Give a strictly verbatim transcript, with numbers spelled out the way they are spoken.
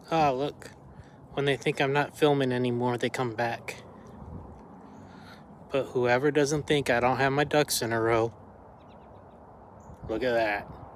Ah, look. When they think I'm not filming anymore, they come back. But whoever doesn't think I don't have my ducks in a row, look at that.